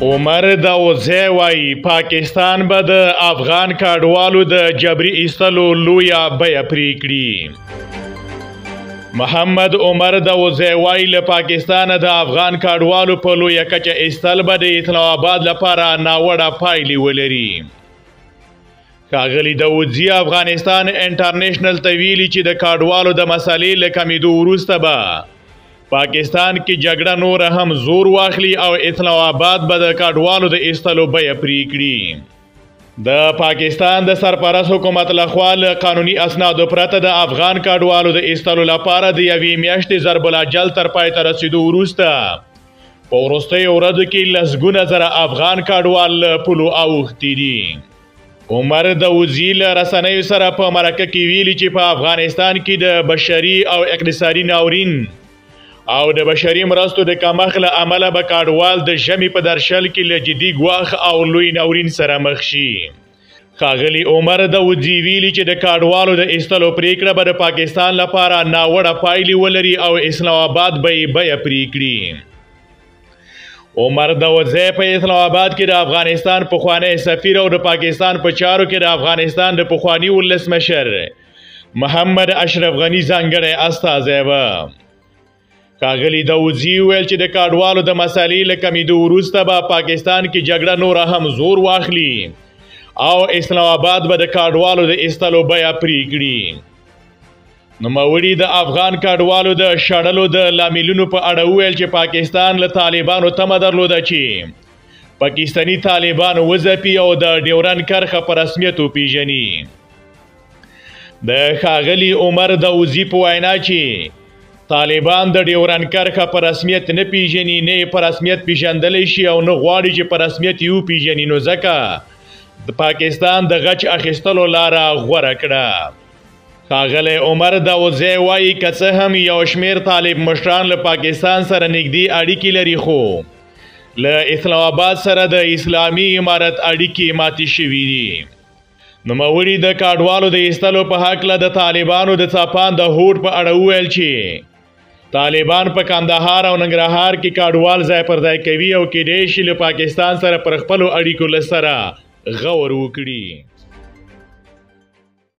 عمر داوودزی وایي پاکستان به د افغان کډوالو د جبري ایستلو لویه بیه پرې کړي. محمد عمر داوودزی وایي له پاکستانه د افغان کډوالو په لویه کچه ایستل به د اسلام آباد لپاره ناوړه پایلې ولري. ښاغلي داوودزي افغانستان انټرنیشنل ته ویلي چې د کډوالو د مسلې له کمیدو وروسته به پاکستان کې جګړه نور هم زور واخلي او اسلام آباد به د کډوالو د ایستلو بیه پرې کړي. د پاکستان د سرپرست حکومت لخوا له قانوني اسنادو پرته د افغان کډوالو د ایستلو لپاره د یوې میاشتې ضرب الاجل تر پای ته رسیدو وروسته په وروستیو ورځو کې لسګونه زره افغان کډوال له پولو اوښتي دي. عمر داوودزي له رسنیو سره په مرکه کې ویلي چې په افغانستان کې د بشري او اقتصادي ناورین او د بشري مرستو د کمښت له امله به کډوال د ژمي په درشل کې له جدي ګواښ او لوی ناورین سره مخ شي. ښاغلي عمر داوودزي ویلي چې د کډوالو د ایستلو پریکړه به د پاکستان لپاره ناوړه پایلې ولري او اسلام آباد به یې بیه پرې کړي. عمر داوودزی په اسلام آباد کې د افغانستان پخوانی سفیر او د پاکستان په چارو کې د افغانستان د پخواني ولسمشر محمد اشرف غني ځانګړی استازی و. ښاغلي داوودزي وویل چې د کډوالو د مسلې له کمیدو وروسته به پاکستان کې جګړه نوره هم زور واخلي او اسلام آباد به د کډوالو د ایستلو بیه پرې کړي. نوموړي د افغان کډوالو د شړلو د لاملونو په اړه وویل چې پاکستان له طالبانو تمه درلوده چې پاکستاني طالبان وځپي او د ډیورنډ کرښه په رسمیت وپیژني. د ښاغلي عمر داوودزي په وینا چې طالبان د ډیورنډ کرښه په رسمیت نه پیژني، نه یې په رسمیت پیژندلی شي او نه غواړي چې په رسمیت یې وپیژني، نو ځکه د پاکستان د غچ اخیستلو لاره غوره کړه. ښاغلی عمر داوودزی وایي که څه هم یو شمیر طالب مشران له پاکستان سره نږدې اړیکې لري، خو له اسلام آباد سره د اسلامي امارت اړیکې ماتې شوي دي. نوموړي د کډوالو د ایستلو په هکله د طالبانو د څاپان د هوډ په اړه وویل چې طالبان په کندهار او ننګرهار کې کډوال ځای پر ځای کوي او کیدای شي له پاکستان سره پر خپلو اړیکو له سره غور وکړي.